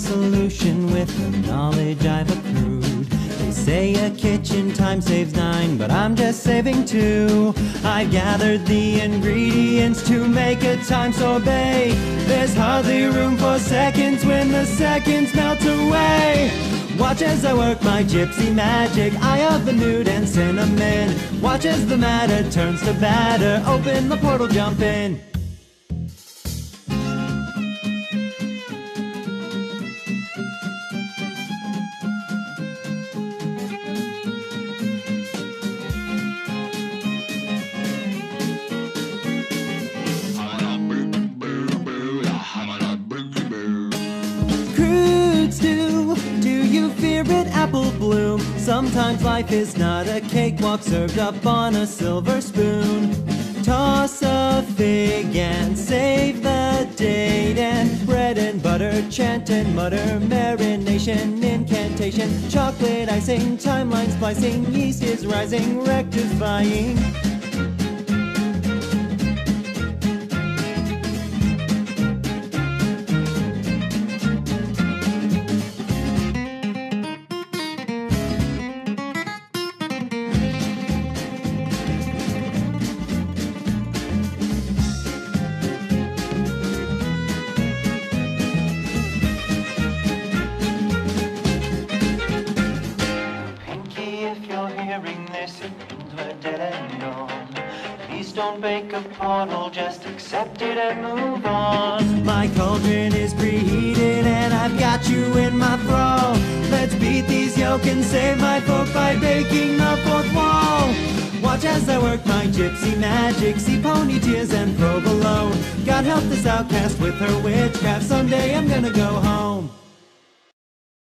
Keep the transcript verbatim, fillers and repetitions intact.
solution with the knowledge I've accrued. They say a kitchen time saves nine, but I'm just saving two. I've gathered the ingredients to make a time sorbet. There's hardly room for seconds when the seconds melt away. Watch as I work my gypsy magic, eye of the nude and cinnamon. Watch as the matter turns to batter, open the portal, jump in. Crude stew, do you fear it, apple bloom? Sometimes life is not a cakewalk served up on a silver spoon. Toss a fig and save the date, and bread and butter, chant and mutter, marination, incantation, chocolate icing, timeline splicing, yeast is rising, rectifying. Please don't make a portal, just accept it and move on. My cauldron is preheated and I've got you in my thrall. Let's beat these yolk and save my folk by breaking the fourth wall. Watch as I work my gypsy magic, see pony tears and provolone. God help this outcast with her witchcraft, someday I'm gonna go home.